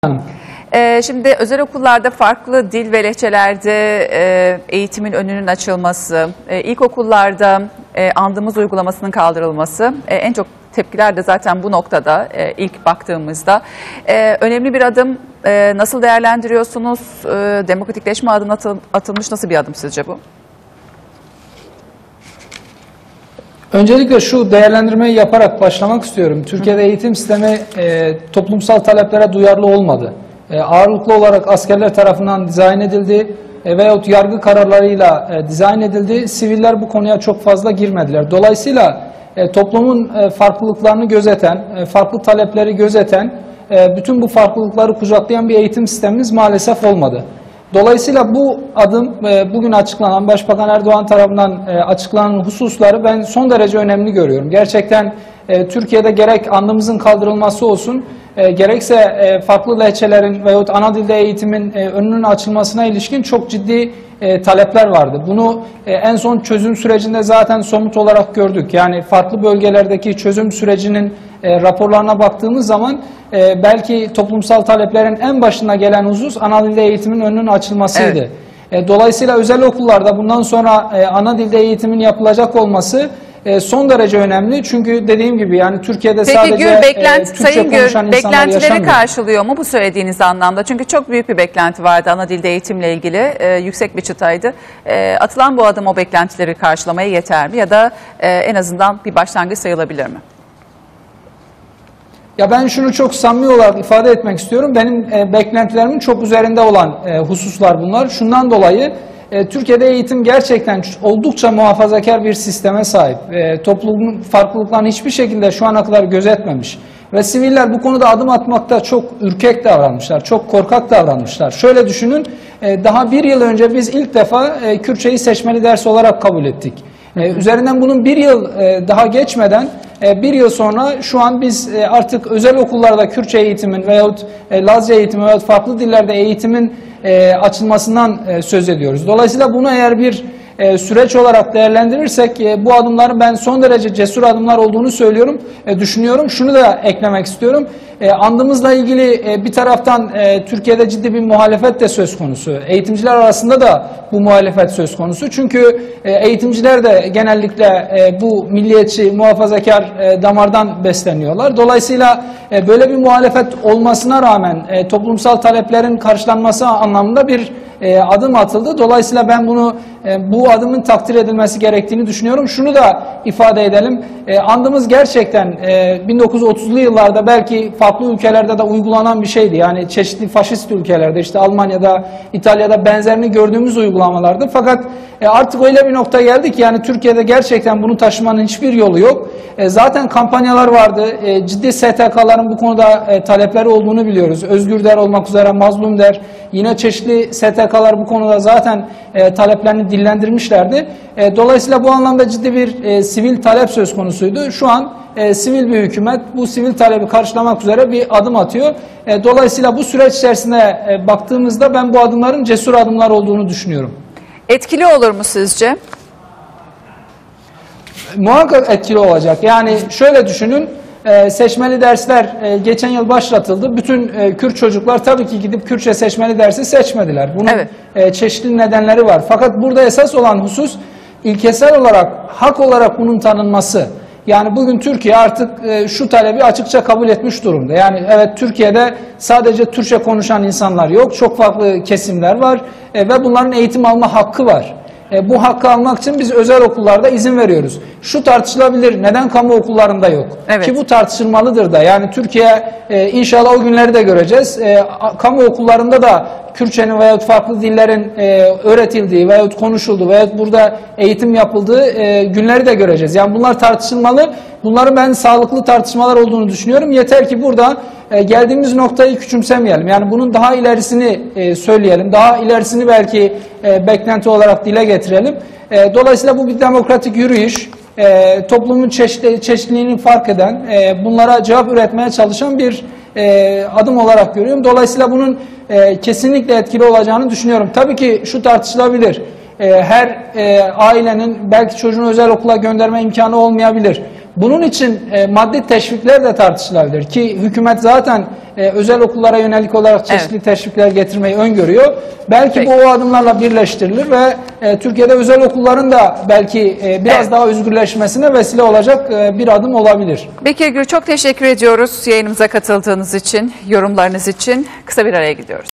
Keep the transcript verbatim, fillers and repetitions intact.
Ee, şimdi özel okullarda farklı dil ve lehçelerde e, eğitimin önünün açılması, e, ilkokullarda e, andımız uygulamasının kaldırılması, e, en çok tepkiler de zaten bu noktada e, ilk baktığımızda. E, önemli bir adım. E, nasıl değerlendiriyorsunuz? E, demokratikleşme adına atıl, atılmış nasıl bir adım sizce bu? Öncelikle şu değerlendirmeyi yaparak başlamak istiyorum. Türkiye'de eğitim sistemi e, toplumsal taleplere duyarlı olmadı. E, ağırlıklı olarak askerler tarafından dizayn edildi e, veyahut yargı kararlarıyla e, dizayn edildi. Siviller bu konuya çok fazla girmediler. Dolayısıyla e, toplumun e, farklılıklarını gözeten, e, farklı talepleri gözeten, e, bütün bu farklılıkları kucaklayan bir eğitim sistemimiz maalesef olmadı. Dolayısıyla bu adım, bugün açıklanan, Başbakan Erdoğan tarafından açıklanan hususları ben son derece önemli görüyorum. Gerçekten Türkiye'de gerek andımızın kaldırılması olsun, gerekse farklı lehçelerin veyahut ana dilde eğitimin önünün açılmasına ilişkin çok ciddi talepler vardı. Bunu en son çözüm sürecinde zaten somut olarak gördük. Yani farklı bölgelerdeki çözüm sürecinin raporlarına baktığımız zaman belki toplumsal taleplerin en başına gelen husus ana dilde eğitimin önünün açılmasıydı. Evet. Dolayısıyla özel okullarda bundan sonra ana dilde eğitimin yapılacak olması son derece önemli. Çünkü dediğim gibi yani Türkiye'de Peki, sadece Gür, beklenti, Türkçe Sayın konuşan Gür, insanlar beklentileri yaşamıyor. karşılıyor mu bu söylediğiniz anlamda? Çünkü çok büyük bir beklenti vardı ana dilde eğitimle ilgili. E, yüksek bir çıtaydı. E, atılan bu adım o beklentileri karşılamaya yeter mi? Ya da e, en azından bir başlangıç sayılabilir mi? Ya ben şunu çok samimi olarak ifade etmek istiyorum. Benim e, beklentilerimin çok üzerinde olan e, hususlar bunlar. Şundan dolayı e, Türkiye'de eğitim gerçekten oldukça muhafazakar bir sisteme sahip. E, toplumun farklılıklarını hiçbir şekilde şu ana kadar gözetmemiş. Ve siviller bu konuda adım atmakta çok ürkek davranmışlar, çok korkak davranmışlar. Şöyle düşünün, e, daha bir yıl önce biz ilk defa e, Kürtçeyi seçmeli ders olarak kabul ettik. Ee, üzerinden bunun bir yıl e, daha geçmeden e, bir yıl sonra şu an biz e, artık özel okullarda Kürtçe eğitimin veyahut e, Lazca eğitimi veyahut farklı dillerde eğitimin e, açılmasından e, söz ediyoruz. Dolayısıyla bunu eğer bir e, süreç olarak değerlendirirsek e, bu adımların ben son derece cesur adımlar olduğunu söylüyorum, e, düşünüyorum. Şunu da eklemek istiyorum. E, andımızla ilgili e, bir taraftan e, Türkiye'de ciddi bir muhalefet de söz konusu. Eğitimciler arasında da bu muhalefet söz konusu. Çünkü e, eğitimciler de genellikle e, bu milliyetçi, muhafazakar e, damardan besleniyorlar. Dolayısıyla e, böyle bir muhalefet olmasına rağmen e, toplumsal taleplerin karşılanması anlamında bir e, adım atıldı. Dolayısıyla ben bunu e, bu adımın takdir edilmesi gerektiğini düşünüyorum. Şunu da ifade edelim. E, andımız gerçekten e, bin dokuz yüz otuzlu yıllarda belki farklı ülkelerde de uygulanan bir şeydi. Yani çeşitli faşist ülkelerde, işte Almanya'da, İtalya'da benzerini gördüğümüz uygulamalardı. Fakat e, artık öyle bir nokta geldi ki yani Türkiye'de gerçekten bunu taşımanın hiçbir yolu yok. E, zaten kampanyalar vardı. E, ciddi S T K'ların bu konuda e, talepleri olduğunu biliyoruz. Özgür Der olmak üzere Mazlum Der. Yine çeşitli S T K'lar bu konuda zaten e, taleplerini dillendirmişlerdi. E, dolayısıyla bu anlamda ciddi bir e, sivil talep söz konusuydu. Şu an e, sivil bir hükümet bu sivil talebi karşılamak üzere bir adım atıyor. E, dolayısıyla bu süreç içerisinde e, baktığımızda ben bu adımların cesur adımlar olduğunu düşünüyorum. Etkili olur mu sizce? Muhakkak etkili olacak. Yani şöyle düşünün, e, seçmeli dersler e, geçen yıl başlatıldı. Bütün e, Kürt çocuklar tabii ki gidip Kürtçe seçmeli dersi seçmediler. Bunun evet. e, çeşitli nedenleri var. Fakat burada esas olan husus ilkesel olarak, hak olarak bunun tanınması. Yani bugün Türkiye artık e, şu talebi açıkça kabul etmiş durumda. Yani evet, Türkiye'de sadece Türkçe konuşan insanlar yok. Çok farklı kesimler var e, ve bunların eğitim alma hakkı var. E, bu hakkı almak için biz özel okullarda izin veriyoruz. Şu tartışılabilir, neden kamu okullarında yok? Evet. Ki bu tartışılmalıdır da. Yani Türkiye e, inşallah o günleri de göreceğiz. E, kamu okullarında da Kürtçenin veyahut farklı dillerin e, öğretildiği veyahut konuşulduğu veyahut burada eğitim yapıldığı e, günleri de göreceğiz. Yani bunlar tartışılmalı. Bunların ben sağlıklı tartışmalar olduğunu düşünüyorum. Yeter ki burada e, geldiğimiz noktayı küçümsemeyelim. Yani bunun daha ilerisini e, söyleyelim. Daha ilerisini belki e, beklenti olarak dile getirelim. E, dolayısıyla bu bir demokratik yürüyüş. E, toplumun çeşitli, çeşitliliğini fark eden, e, bunlara cevap üretmeye çalışan bir e, adım olarak görüyorum. Dolayısıyla bunun e, kesinlikle etkili olacağını düşünüyorum. Tabii ki şu tartışılabilir. E, her e, ailenin belki çocuğunu özel okula gönderme imkanı olmayabilir. Bunun için e, maddi teşvikler de tartışılabilir ki hükümet zaten e, özel okullara yönelik olarak çeşitli Evet. teşvikler getirmeyi öngörüyor. Belki Peki. bu o adımlarla birleştirilir ve e, Türkiye'de özel okulların da belki e, biraz Evet. daha özgürleşmesine vesile olacak e, bir adım olabilir. Bekir Gür, çok teşekkür ediyoruz yayınımıza katıldığınız için, yorumlarınız için. Kısa bir araya gidiyoruz.